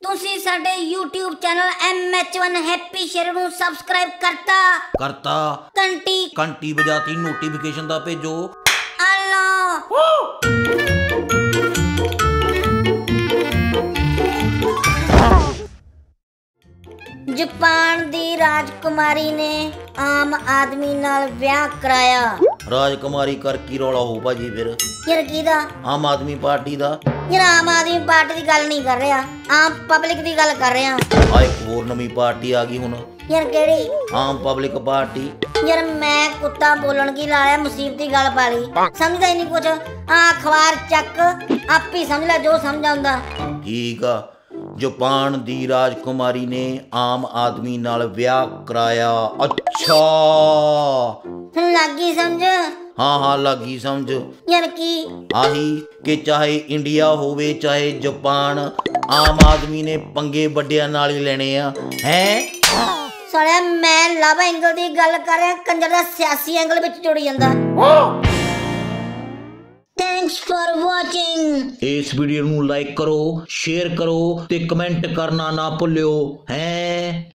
ਤੁਸੀਂ ਸਾਡੇ YouTube channel MH1 happy ਸ਼ੇਰ ਨੂੰ ਸਬਸਕ੍ਰਾਈਬ ਕਰਤਾ ਘੰਟੀ ਵਜਾਤੀ ਨੋਟੀਫਿਕੇਸ਼ਨ ਦਾ ਭੇਜੋ। जापान दी राजकुमारी ने आम आदमी नाल ब्याह कराया। राजकुमारी कर की रौला हो भाजी फिर यार कीदा? आम आदमी पार्टी दा। यार आम आदमी पार्टी दी गल नहीं कर रहा, आम पब्लिक दी गल कर रहे हैं। आ एक होर नवी पार्टी आ गई हुण। यार केड़ी? आम पब्लिक पार्टी। यार मैं कुत्ता बोलन की लाया मुसीबत दी गल पा ली, समझदा ही नहीं कुछ। अखबार चक आप ही समझ ला जो समझ आउंदा। ठीक आ। जापान दी राजकुमारी ने आम आदमी नाल ब्याह कराया। अच्छा लगी समझ? हाँ लगी समझ। यार की आही कि चाहे इंडिया होवे चाहे जापान, आम आदमी ने पंगे बड़िया नाल ही लेने हैं। सालिया मैं लव एंगल दी गल कर रहा, कंजर दा सियासी एंगल विच जुड़ जांदा। Thanks for watching. इस वीडियो नू लाइक करो, शेयर करो ते कमेंट करना ना भुल्लियो हैं।